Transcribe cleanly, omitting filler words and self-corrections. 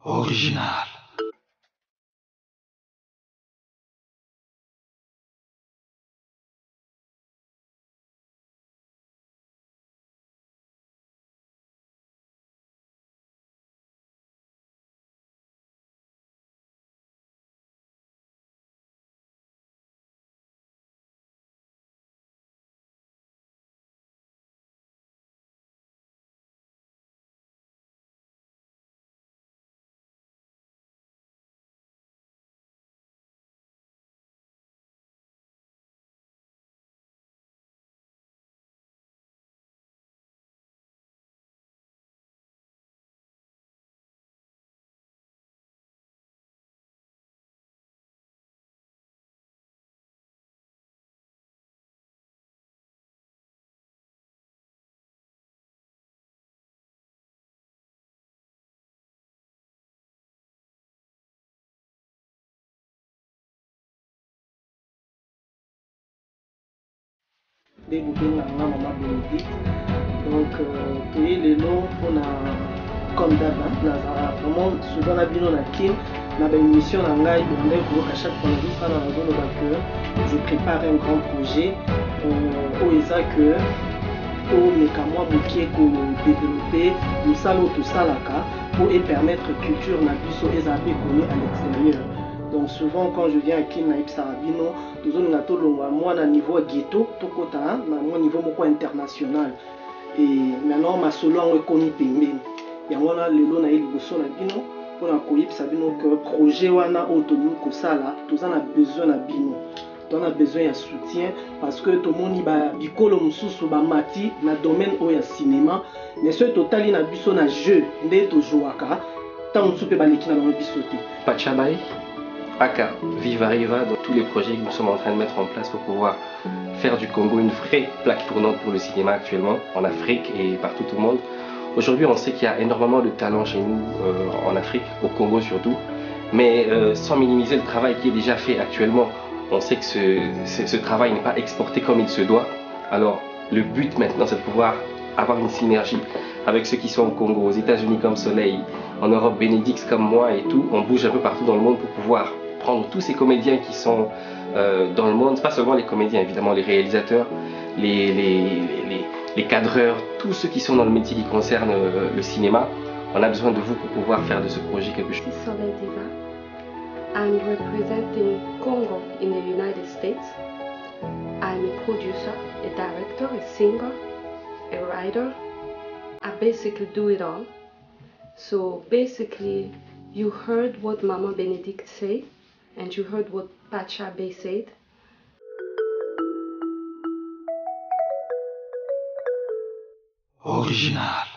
Original. Des maman Bénédicte. Donc, pays les noms pour la comme d'hab, vraiment souvent la bino na kin na ba émission na ngai donc à chaque fois que je prépare un grand projet où ils a que mais qu'à moi mokié ko développer nous salons tout ça là pour permettre culture na biso et zabe connu à l'extérieur. Donc souvent quand je viens à Kin na Ipsarabino, nous avons un tolonga moi na niveau ghetto, tokota na moi niveau moko international. Et maintenant ma solo en reconnu pembe. Ya wana lelo na liboso na bino pour na koyipsa bino que projet wana autonomie ko sala, tous en a besoin na bino. On a besoin de soutien parce que tout le monde ba bikolo mususu ba mati na domaine o ya cinéma mais ce total na biso na jeu ndé to jouaka tant soupe ba leki na biso te. Pachabay, Aka, Viva Riva, dans tous les projets que nous sommes en train de mettre en place pour pouvoir faire du Congo une vraie plaque tournante pour le cinéma actuellement, en Afrique et partout au monde. Aujourd'hui, on sait qu'il y a énormément de talent chez nous, en Afrique, au Congo surtout, mais sans minimiser le travail qui est déjà fait actuellement. On sait que ce travail n'est pas exporté comme il se doit. Alors, le but maintenant, c'est de pouvoir avoir une synergie avec ceux qui sont au Congo, aux États-Unis comme Soleil, en Europe, Bénédicte comme moi et tout. On bouge un peu partout dans le monde pour pouvoir prendre tous ces comédiens qui sont dans le monde, pas seulement les comédiens, évidemment, les réalisateurs, les cadreurs, tous ceux qui sont dans le métier qui concerne le cinéma. On a besoin de vous pour pouvoir faire de ce projet quelque chose. Soleil Diva. I'm representing Congo in the United States. I'm a producer, a director, a singer, a writer. I basically do it all. So basically, you heard what Mama Benedict said, and you heard what Pachabe said. Original.